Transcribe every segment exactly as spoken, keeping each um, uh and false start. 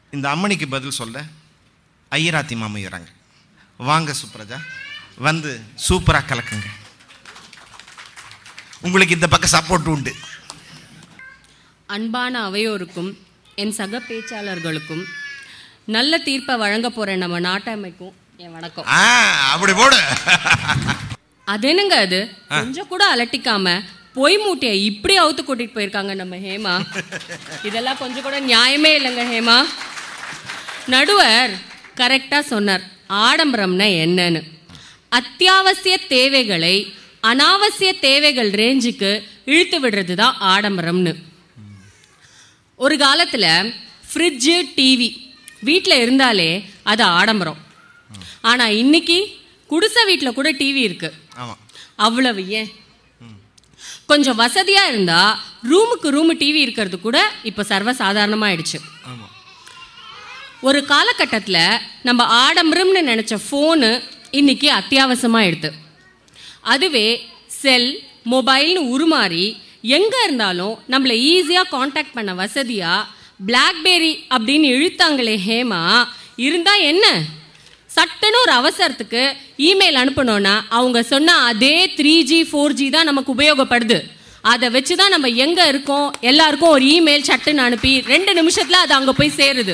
இந்த அம்மனிக்கு பதில் சொல்ல ஐயராத்தி மாமையுறாங்க. வாங்க சுப்ரஜா, வந்து சூப்பராக கலக்குங்க. உங்களுக்கு இந்த பக்கம் சப்போர்ட் உண்டு. அன்பான அவையோருக்கும் என் சக பேச்சாளர்களுக்கும் நல்ல தீர்ப்பை வழங்க போற நம்ம நாட்டமைக்கும் என் வணக்கம். அப்படி போடு. அது என்னங்க, அது கொஞ்சம் கூட அலட்டிக்காம பொய் மூட்டையை இப்படி அவுத்து கூட்டிட்டு போயிருக்காங்க நம்ம ஹேமா. இதெல்லாம் கொஞ்சம் கூட நியாயமே இல்லைங்க ஹேமா. நடுவர் கரெக்டா சொன்னார், ஆடம்பரம்னா என்னன்னு. அத்தியாவசிய தேவைகளை அனாவசிய தேவைகள் ரேஞ்சுக்கு இழுத்து விடுறது தான் ஆடம்பரம்னு. ஒரு காலத்துல ஃப்ரிட்ஜு டிவி வீட்டில் இருந்தாலே அது ஆடம்பரம். ஆனா இன்னைக்கு குடிசை வீட்டில் கூட டிவி இருக்கு. அவ்வளவு ஏன், கொஞ்சம் வசதியா இருந்தா ரூமுக்கு ரூமு டிவி இருக்கிறது கூட இப்ப சர்வசாதாரணமாயிடுச்சு. ஒரு காலகட்டத்தில் நம்ம ஆடம்பரம்னு நினைச்ச போனு இன்னைக்கு அத்தியாவசியமாயிடுது. அதுவே செல் மொபைல்னு உருமாறி எங்க இருந்தாலும் நம்மளை ஈஸியா காண்டாக்ட் பண்ண வசதியா பிளாக்பெரி அப்படின்னு இழுத்தாங்களே ஹேமா, இருந்தா என்ன, சட்டுன்னு ஒரு அவசரத்துக்கு இமெயில் அனுப்பணும்னா அவங்க சொன்ன அதே த்ரீ ஜி ஃபோர் ஜி தான் நமக்கு உபயோகப்படுது. அதை வச்சுதான் நம்ம எங்க இருக்கோம் எல்லாருக்கும் ஒரு இமெயில் சட்டுன்னு அனுப்பி ரெண்டு நிமிஷத்துல அது அங்க போய் சேருது.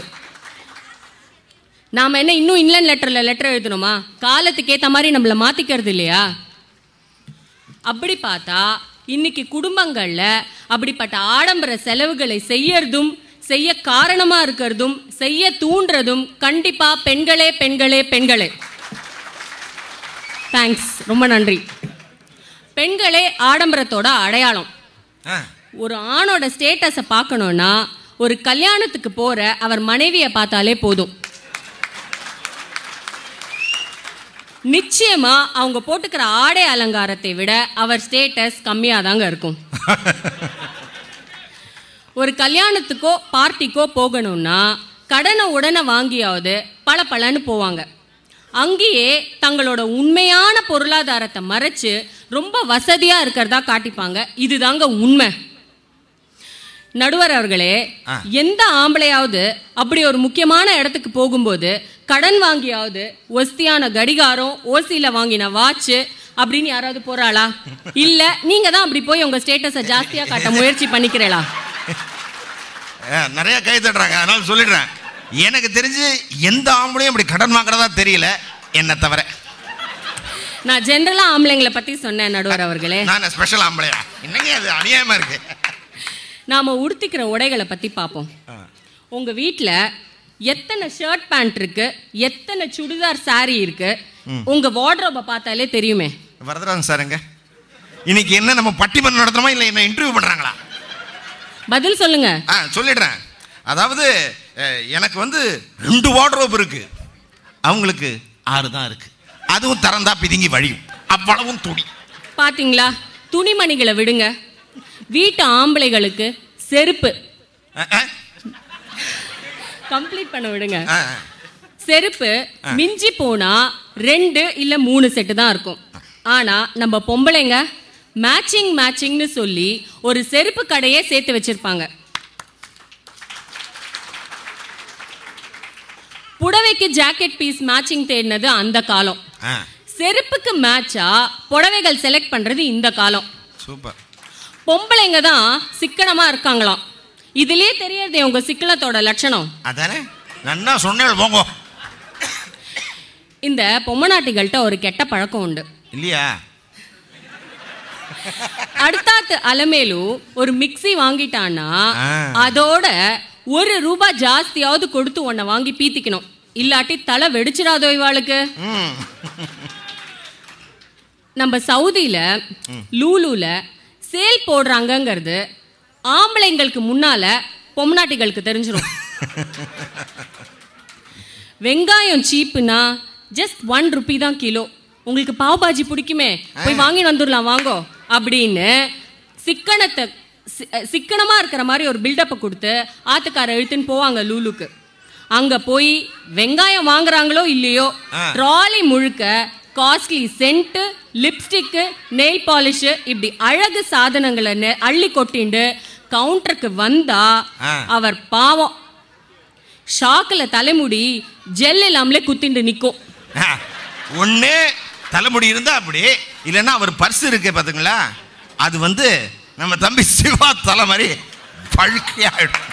நாம என்ன இன்னும் இன்லைன் லெட்டர்ல லெட்டர் எழுதணுமா? காலத்துக்கு ஏத்த மாதிரி நம்மள மாத்திக்கிறது இல்லையா? அப்படி பார்த்தா இன்னைக்கு குடும்பங்கள்ல அப்படிப்பட்ட ஆடம்பர செலவுகளை செய்யறதும் செய்ய காரணமா இருக்கிறதும் செய்ய தூண்டுறதும் கண்டிப்பா பெண்களே பெண்களே பெண்களே. தேங்க்ஸ், ரொம்ப நன்றி. பெண்களே ஆடம்பரத்தோட அடையாளம். ஒரு ஆணோட ஸ்டேட்டஸை பார்க்கணும்னா ஒரு கல்யாணத்துக்கு போற அவர் மனைவியை பார்த்தாலே போதும். நிச்சயமா அவங்க போட்டுக்கிற ஆடை அலங்காரத்தை விட அவர் ஸ்டேட்டஸ் கம்மியா தாங்க இருக்கும். ஒரு கல்யாணத்துக்கோ பார்ட்டிக்கோ போகணும்னா கடனை உடனே வாங்கியாவது பல பலன்னு போவாங்க. அங்கேயே தங்களோட உண்மையான பொருளாதாரத்தை மறைச்சு ரொம்ப வசதியா இருக்கிறதா காட்டிப்பாங்க. இதுதாங்க உண்மை. நடுவர் அவர்களே, எந்த ஆம்பளையாவது அப்படி ஒரு முக்கியமான இடத்துக்கு போகும்போது கடன் வாங்கியாவது ஒஸ்தியான கடிகாரம் ஓசியில வாங்கின வாட்ச் அப்படின்னு யாராவது போறாளா? இல்ல நீங்க தான் அப்படி போய் உங்க ஸ்டேட்டஸை ஜாஸ்தியா காட்ட முயற்சி பண்ணிக்கிறீங்களா? நிறைய கை தட்டுறாங்க, அதனால சொல்லிடுறேன். எனக்கு தெரிஞ்சு எந்த ஆம்பளையும் அப்படி கடன் வாங்குறதா தெரியல, என்ன தவிர. நான் ஜெனரலா ஆம்பளைங்களை பத்தி சொன்னேன் நடுவர் அவர்களே. நான் ஸ்பெஷல் ஆம்பளையா? என்னங்க அது அநியாயமா இருக்கு. நாம உடுத்திக்கிற உடைகளை பத்தி பார்ப்போம். உங்க வீட்டுல எத்தனை ஷர்ட் பேண்ட் இருக்கு, எத்தனை சுடிதார் சாரி இருக்கு, உங்க வார்ட்ரோபை பார்த்தாலே தெரியுமே. வரதராஜன் சாருங்க, இன்னைக்கு என்ன நம்ம பட்டிமன்றம் நடத்துறோமா இல்ல என்ன இன்டர்வியூ பண்றாங்களா? பதில் சொல்லுங்க. சொல்லிடுறேன். அதாவது எனக்கு வந்து ரெண்டு வார்ட்ரோப் இருக்கு, அவங்களுக்கு ஆறு தான் இருக்கு. அதுவும் திறந்தா பிதுங்கி வழியும், அவ்வளவும் துணி. பாத்தீங்களா, துணிமணிகளை விடுங்க. வீட்டு ஆம்பளைகளுக்கு செருப்பு கம்ப்ளீட் பண்ண விடுங்க. செருப்பு மிஞ்சி போனா ரெண்டு இல்ல மூணு செட்டு தான் இருக்கும். ஆனா நம்ம பொம்பளைங்க மேட்சிங் மேட்சிங்னு சொல்லி ஒரு செருப்பு கடையே சேர்த்து வச்சிருப்பாங்க. புடவைக்கு ஜாக்கெட் பீஸ் மேட்சிங் தேடினது அந்த காலம். செருப்புக்கு மேட்சா புடவைகள் செலக்ட் பண்றது இந்த காலம். சூப்பர். பொம்பளைங்க தான் சிக்கனமா இருக்காங்களாம். இதுலயே தெரியறதே உங்க சிக்கனத்தோட லட்சணம். அதானே நன்னா சொன்னேன் போங்க. இந்த பொம்மநாட்டிகள்கிட்ட ஒரு கெட்ட பழக்கம் உண்டு இல்லையா? அடுத்தாத்து அலமேலு ஒரு மிக்ஸி வாங்கிட்டான்னா அதோட ஒரு ரூபாய் ஜாஸ்தியாவது கொடுத்து உன்னை வாங்கி பீத்திக்கணும், இல்லாட்டி தலை வெடிச்சிடாதோ இவாளுக்கு. நம்ம சவுதியில லூலூல சேல் போடுறாங்கிறது ஆம்பளைங்களுக்கு முன்னால பொம்நாட்டிகளுக்கு தெரிஞ்சிடும். வெங்காயம் சீப்புனா ஜஸ்ட் ஒன் ருபி தான் கிலோ, உங்களுக்கு பாவ் பாஜி பிடிக்குமே போய் வாங்கி வந்துடலாம் வாங்கோ அப்படின்னு சிக்கனத்தை சிக்கனமா இருக்கிற மாதிரி ஒரு பில்டப்பை கொடுத்து ஆத்துக்கார இழுத்துன்னு போவாங்க லூலுக்கு. அங்க போய் வெங்காயம் வாங்குறாங்களோ இல்லையோ ட்ராலி முழுக்க costly scent, lipstick, nail polish இப்படி அழகு சாதனங்களை அள்ளி கொட்டிண்டு கவுண்டருக்கு வந்தா அவர் பாவம் ஷாக்கில் தலைமுடி ஜெல் இல்லாமலே குத்திண்டு நிற்கும். ஒன்று தலைமுடி இருந்தால் அப்படி, இல்லைன்னா அவர் பர்ஸ் இருக்கு பார்த்துங்களா, அது வந்து நம்ம தம்பி சிவா தலை மாதிரி பழுக்கையாயிடும்.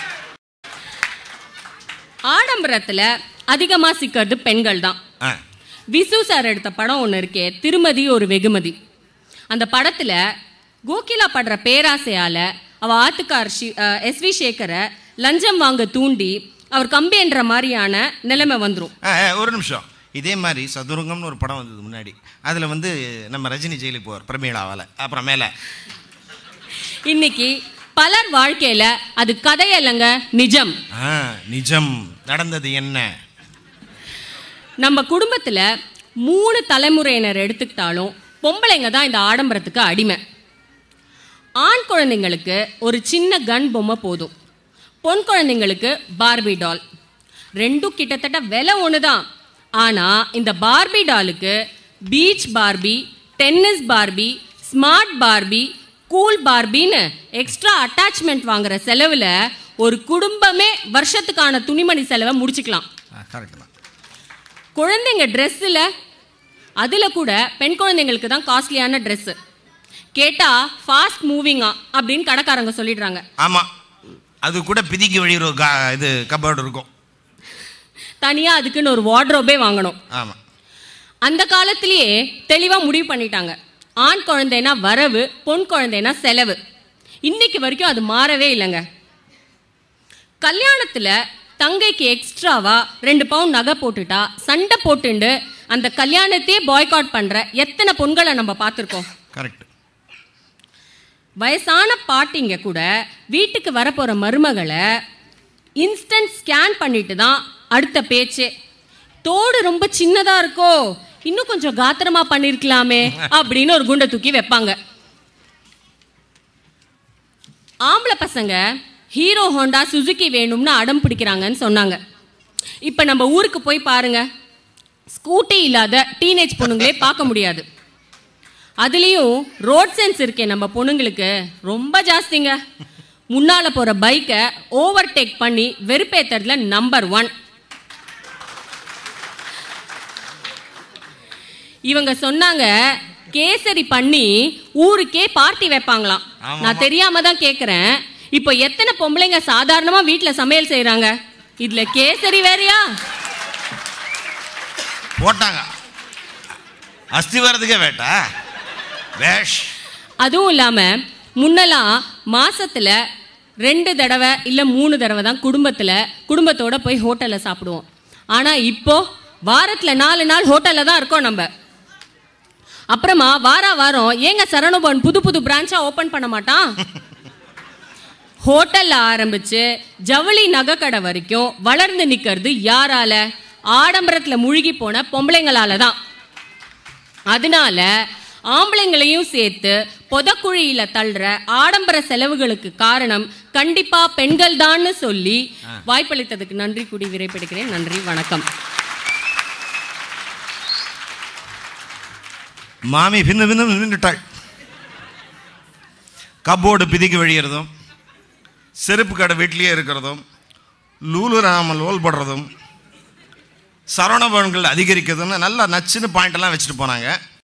ஆடம்பரத்தில் அதிகமாக சிக்கிறது பெண்கள் தான். விசு சார் எடுத்த படம் ஒன்று இருக்கே, திருமதி ஒரு வெகுமதி. அந்த படத்தில் கோகிலா படுற பேராசையால் அவள் ஆத்துக்கார் ஷி எஸ் வி சேகரை லஞ்சம் வாங்க தூண்டி அவர் கம்பி என்ற மாதிரியான நிலைமை வந்துடும். ஒரு நிமிஷம், இதே மாதிரி சதுரங்கம்னு ஒரு படம் வந்தது முன்னாடி, அதில் வந்து நம்ம ரஜினி ஜெயிலுக்கு போவார் பிரமீளாவால். அப்புறம் மேலே இன்னைக்கு பலர் வாழ்க்கையில் அது கதையல்லங்க, நிஜம். நிஜம் நடந்தது என்ன? நம்ம குடும்பத்தில் மூணு தலைமுறையினர் எடுத்துக்கிட்டாலும் பொம்பளைங்க தான் இந்த ஆடம்பரத்துக்கு அடிமை. ஆண் குழந்தைங்களுக்கு ஒரு சின்ன கன் பொம்மை போதும், பொன் குழந்தைங்களுக்கு பார்பி டால். ரெண்டும் கிட்டத்தட்ட விலை ஒன்று தான். ஆனால் இந்த பார்பி டாலுக்கு beach Barbie, tennis Barbie, smart Barbie, cool பார்பின்னு எக்ஸ்ட்ரா அட்டாச்மெண்ட் வாங்குற செலவில் ஒரு குடும்பமே வருஷத்துக்கான துணிமணி செலவை முடிச்சுக்கலாம். குழந்தைங்க ட்ரெஸ்ஸில் அதில் கூட பெண் குழந்தைங்களுக்கு தான் காஸ்ட்லியான ட்ரெஸ்ஸு. கேட்டால் ஃபாஸ்ட் மூவிங்கா அப்படின்னு கடைக்காரங்க சொல்லிடுறாங்க. ஆமாம், அது கூட பிதிக்கி வழிகிற இது கபோர்டு இருக்கும். தனியாக அதுக்குன்னு ஒரு வார்ட்ரோபே வாங்கணும். ஆமாம், அந்த காலத்திலேயே தெளிவாக முடிவு பண்ணிட்டாங்க, ஆண் குழந்தைனா வரவு, பொன் குழந்தைனா செலவு. இன்னைக்கு வரைக்கும் அது மாறவே இல்லைங்க. கல்யாணத்தில் தங்கைக்கு எக்ஸ்ட்ராவா ரெண்டு பவுண்ட் நகை போட்டுட்டா சண்டை போட்டுண்டு அந்த கல்யாணத்தையே பாய்காட் பண்ணுற எத்தனை பொண்களை நம்ம பார்த்துருக்கோம். கரெக்ட். வயசான பாட்டிங்க கூட வீட்டுக்கு வரப்போகிற மருமகளை இன்ஸ்டன்ட் ஸ்கேன் பண்ணிட்டு தான் அடுத்த பேச்சே. தோடு ரொம்ப சின்னதாக இருக்கோ, இன்னும் கொஞ்சம் காத்திரமா பண்ணிருக்கலாமே அப்படின்னு ஒரு குண்டை தூக்கி வைப்பாங்க. ஆம்பளை பசங்க ஹீரோ ஹோண்டா சுசுகி வேணும்னு அடம் பிடிக்கிறாங்கன்னு சொன்னாங்க. இப்போ நம்ம ஊருக்கு போய் பாருங்க, ஸ்கூட்டி இல்லாத டீனேஜ் பொண்ணுங்களே பார்க்க முடியாது. அதுலேயும் ரோட் சென்ஸ் இருக்கே நம்ம பொண்ணுங்களுக்கு ரொம்ப ஜாஸ்திங்க. முன்னால் போகிற பைக்கை ஓவர்டேக் பண்ணி வெறுப்பேற்றுறதுல நம்பர் ஒன். இவங்க சொன்னாங்க கேசரி பண்ணி ஊருக்கே பார்ட்டி வைப்பாங்களாம். நான் தெரியாம தான் கேட்குறேன், இப்போ எத்தனை பொம்பளைங்க சாதாரணமா வீட்டில் சமையல் செய்யறாங்க, இதுல கேசரி வேறையா போட்டாங்க அஸ்திவாரத்துக்கே வேட்டா வேஷ். அதுவும் இல்லாம முன்னெல்லாம் மாசத்துல ரெண்டு தடவை இல்ல மூணு தடவை தான் குடும்பத்துல குடும்பத்தோட போய் ஹோட்டல்ல சாப்பிடுவோம். ஆனா இப்போ வாரத்துல நாலு நாள் ஹோட்டல்ல தான் இருக்கோம் நம்ம. அப்புறமா வார வாரம் ஏங்க சரவணபவன் புது புது பிரான்ச்சா ஓபன் பண்ண மாட்டான்? ஹோட்டல்ல ஆரம்பிச்சு ஜவுளி நகை கடை வரைக்கும் வளர்ந்து நிக்கிறது யாரால? ஆடம்பரத்துல மூழ்கி போன பொம்பளைங்களால தான். அதனால ஆம்பளைங்களையும் சேர்த்து பொதக்குழியில தள்ளுற ஆடம்பர செலவுகளுக்கு காரணம் கண்டிப்பா பெண்கள் தான் சொல்லி வாய்ப்பளித்ததுக்கு நன்றி கூடி விரைப்படுகிறேன். நன்றி, வணக்கம். மாமி பின்னு பின்னு நின்றுட்டாள். கபோர்டு பிதிக்கு வழிகிறதும், செருப்பு கடை வீட்லேயே இருக்கிறதும், லூலு ராம லோல் படுறதும், சரவணபவன்கள் அதிகரிக்கிறதுன்னு நல்லா நச்சுன்னு பாயிண்டெல்லாம் வச்சுட்டு போனாங்க.